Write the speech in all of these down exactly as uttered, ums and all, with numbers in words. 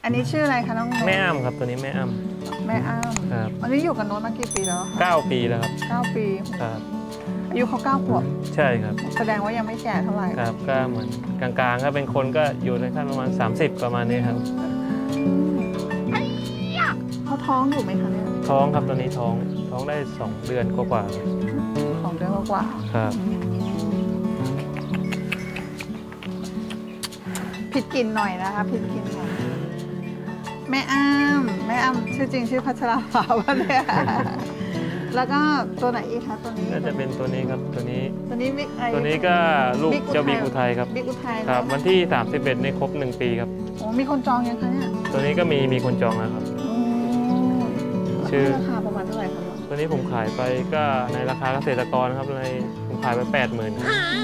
อันนี้ชื่ออะไรคะน้องโน้ตแม่อ้ำครับตัวนี้แม่อ้ำแม่อ้ำครับอันนี้อยู่กับโน้ตมากี่ปีแล้วเก้าปีแล้วครับเก้าปีครับอายุเขาเก้าขวบใช่ครับแสดงว่ายังไม่แก่เท่าไหร่ครับก็เหมือนกลางๆก็เป็นคนก็อยู่ในขั้นประมาณสามสิบประมาณนี้ครับเขาท้องอยู่ไหมคะเนี่ยท้องครับตัวนี้ท้องท้องได้สองเดือนกว่าสองเดือนกว่าครับผิดกลิ่นหน่อยนะคะผิดกลิ่นหน่อยแม่อ้ำแม่อ้ำชื่อจริงชื่อพัชราภาวะเนี่ยแล้วก็ตัวไหนอีกคะตัวนี้ก็จะเป็นตัวนี้ครับตัวนี้ตัวนี้บิ๊กไอตัวนี้ก็ลูกเจ้าบิ๊กอุทัยครับบิ๊กอุทัยครับวันที่สามสิบเอ็ดในครบหนึ่งปีครับโอ้มีคนจองยังคะเนี่ยตัวนี้ก็มีมีคนจองแล้วครับชื่อราคาประมาณเท่าไหร่ครับตัวนี้ผมขายไปก็ในราคาเกษตรกรครับในผมขายไปแปดหมื่น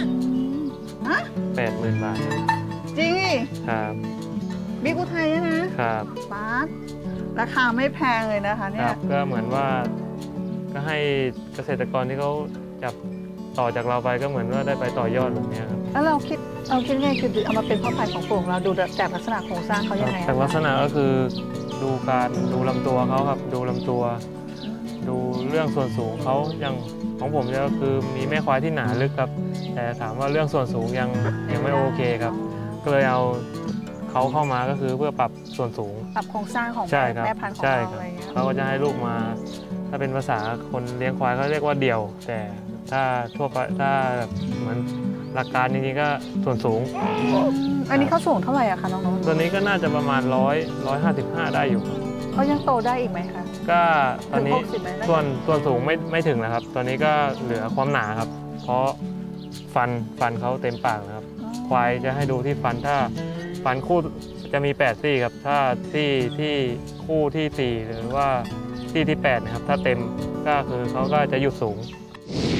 แปดหมื่นบาทจริงครับบิ๊กอุทัยนะครับบาทราคาไม่แพงเลยนะคะเนี่ยก็เหมือนว่าก็ให้เกษตรกรที่เขาจับต่อจากเราไปก็เหมือนว่าได้ไปต่อยอดแบบนี้ครับแล้วเราคิดเราคิดไงคือเอามาเป็นพ่อพันธุ์ของปลูกเราดูจากลักษณะโครงสร้างเขายังไงจากลักษณะก็คือดูการดูลำตัวเขาครับดูลำตัวดูเรื่องส่วนสูงเขาอย่างของผมเนี่ยก็คือมีแม่ควายที่หนาลึกครับแต่ถามว่าเรื่องส่วนสูงยังยังไม่โอเคครับก็เลยเอาเขาเข้ามาก็คือเพื่อปรับส่วนสูงปรับโครงสร้างของแม่พันธุ์ของเราอะไรเงี้ยเขาก็จะให้ลูกมาถ้าเป็นภาษาคนเลี้ยงควายเขาเรียกว่าเดี่ยวแต่ถ้าทั่วไปถ้าแบบเหมือนหลักการจริงๆก็ส่วนสูงอันนี้เขาสูงเท่าไหร่อะคะน้องๆตัวนี้ก็น่าจะประมาณร้อยร้อยห้าสิบห้าได้อยู่เขายังโตได้อีกไหมคะก็ตอนนี้ส่วนส่วนสูงไม่ไม่ถึงนะครับตอนนี้ก็เหลือความหนาครับเพราะฟันฟันเขาเต็มปากนะครับควายจะให้ดูที่ฟันถ้าฟันคู่จะมีแปดซี่ครับถ้าซี่ที่คู่ที่สี่หรือว่าซี่ที่แปดนะครับถ้าเต็มก็คือเขาก็จะหยุดสูง